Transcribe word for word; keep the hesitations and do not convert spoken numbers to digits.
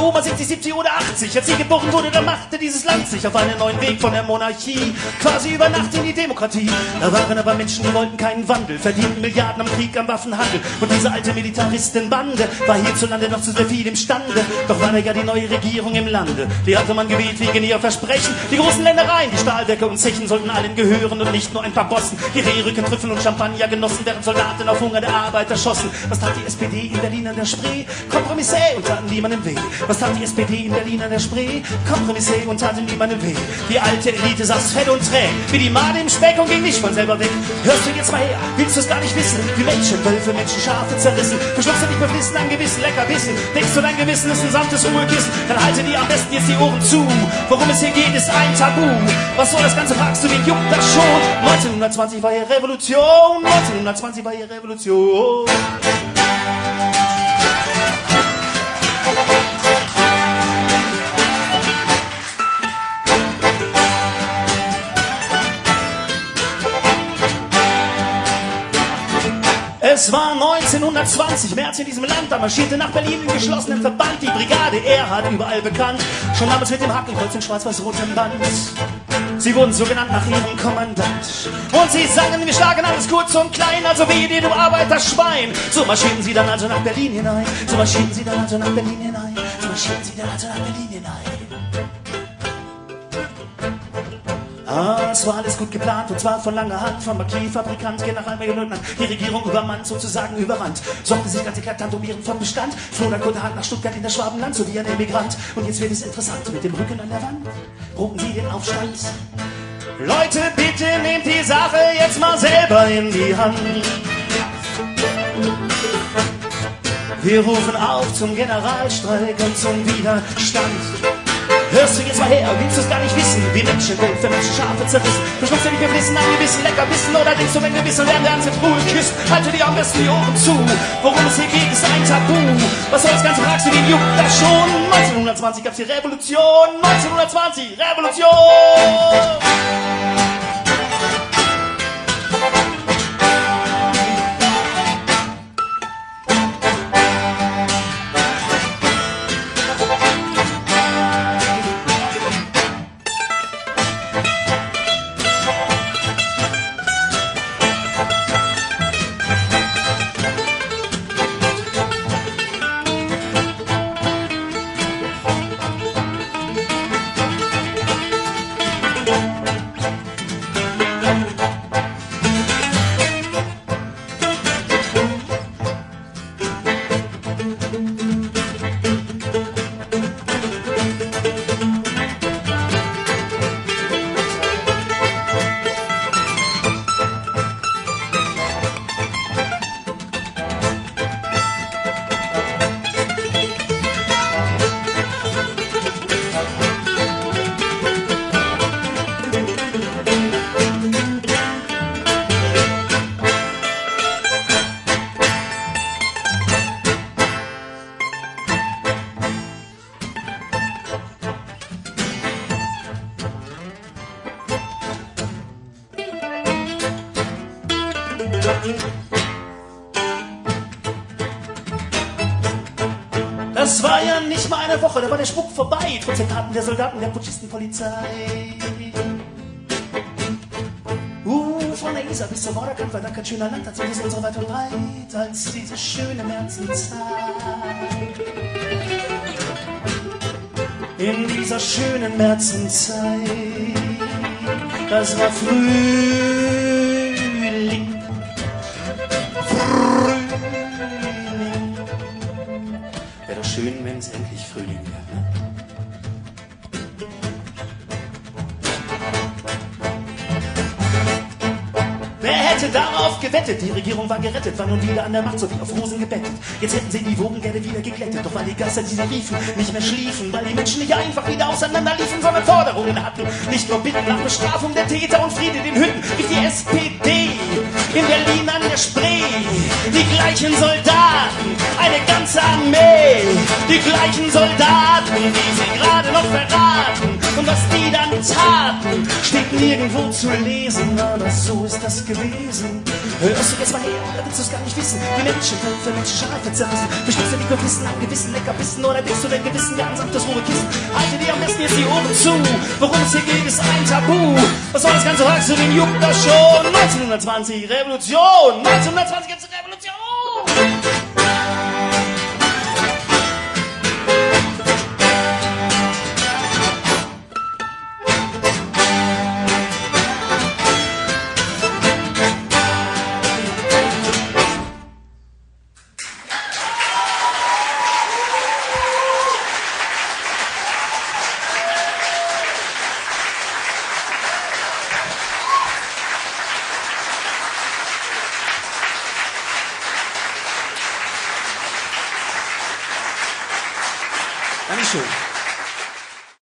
Oma siebzig, siebzig oder achtzig. Als sie geboren wurde, da machte dieses Land sich auf einen neuen Weg von der Monarchie quasi über Nacht in die Demokratie. Da waren aber Menschen, die wollten keinen Wandel, verdienten Milliarden am Krieg, am Waffenhandel. Und diese alte Militaristenbande war hierzulande noch zu sehr viel imstande. Doch war da ja die neue Regierung im Lande. Die hatte man gewählt wegen ihr Versprechen. Die großen Ländereien, die Stahlwerke und Zechen sollten allen gehören und nicht nur ein paar Bossen. Die Rehrücken, Trüffel und Champagner genossen, während Soldaten auf Hunger der Arbeiter schossen. Was tat die S P D in Berlin an der Spree? Kompromisse und taten niemandem weh. Was tat die S P D in Berlin an der Spree? Kompromisse und taten niemandem weh. Die alte Elite saß fett und träg, wie die Made im Speck und ging nicht von selber weg. Hörst du jetzt mal her, willst du es gar nicht wissen? Wie Menschen, Wölfe, Menschen, Schafe zerrissen. Verschluckst du dich beflissen an Gewissen, lecker Wissen. Denkst du, dein Gewissen ist ein sanftes Ruhekissen? Dann halte dir am besten jetzt die Ohren zu. Worum es hier geht, ist ein Tabu. Was soll das Ganze, fragst du, wen juckt das schon? neunzehnhundertzwanzig war hier Revolution. neunzehnhundertzwanzig war hier Revolution. Es war neunzehnhundertzwanzig, März in diesem Land, da marschierte nach Berlin im geschlossenen Verband die Brigade Erhard, überall bekannt, schon damals mit dem Hakenkreuz in schwarz-weiß-rotem Band. Sie wurden so genannt nach ihrem Kommandant. Und sie sangen, wir schlagen alles kurz und klein, also wehe dir, du Arbeiterschwein. So marschierten sie dann also nach Berlin hinein, so marschierten sie dann also nach Berlin hinein, so marschierten sie dann also nach Berlin hinein. Ah, es war alles gut geplant und zwar von langer Hand, vom Marquis-Fabrikant, Generalmajor-Leutnant, die Regierung übermannt, sozusagen überrannt, sorgte sich ganz eklatant um ihren Fortbestand, floh dann kurzerhand nach Stuttgart in das Schwabenland, so wie ein Emigrant. Und jetzt wird es interessant, mit dem Rücken an der Wand, proben sie den Aufstand. Leute, bitte nehmt die Sache jetzt mal selber in die Hand. Wir rufen auf zum Generalstreik und zum Widerstand. Hörst du jetzt mal her, willst du es gar nicht wissen? Wie Menschen, Wölfe, Menschen, Schafe zerrissen. Verschluckst du dich beflissen, ein Gewissen, lecker Wissen. Oder denkst du, wenn wir wissen, werden wir uns jetzt Ruhe küssen? Halte dir am besten die Ohren zu. Worum es hier geht, ist ein Tabu. Was soll das Ganze, fragst du, wen juckt das schon? neunzehnhundertzwanzig gab's die Revolution. neunzehnhundertzwanzig, Revolution! Das war ja nicht mal eine Woche, da war der Spuk vorbei. Trotz der Taten der Soldaten, der Putschisten, Polizei. Uh, von der Isar bis zum Vorderkampf war da kein schöner Land, als ist unsere weit und breit, als diese schöne Märzenzeit. In dieser schönen Märzenzeit, das war Frühling. Frühling. Wäre doch schön, wenn es endlich Frühling wäre. Wer hätte darauf gewettet? Die Regierung war gerettet, war nun wieder an der Macht, so wie auf Rosen gebettet. Jetzt hätten sie die Wogen gerne wieder geglättet, doch weil die Geister, die sie riefen, nicht mehr schliefen, weil die Menschen nicht einfach wieder auseinanderliefen, sondern Forderungen hatten. Nicht nur Bitten nach Bestrafung der Täter und Friede den Hütten, rief die S P D in Berlin an der Spree. Die gleichen Soldaten, eine ganze Armee, die gleichen Soldaten, die sie gerade noch verraten und Und was die dann taten, steht nirgendwo zu lesen, aber so ist das gewesen. Hörst du jetzt mal her, oder willst du es gar nicht wissen? Die Menschen können für menschliche Reife zerrissen. Bestimmt du nicht nur Wissen am Gewissen, Leckerbissen, oder denkst du dein Gewissen, ja, ein sanftes Ruhekissen? Halte dir am besten jetzt die Ohren zu, worum es hier geht, ist ein Tabu. Was soll das ganze Wachs, wen juckt das schon? neunzehnhundertzwanzig, Revolution! neunzehnhundertzwanzig gibt's eine Revolution! Dankeschön.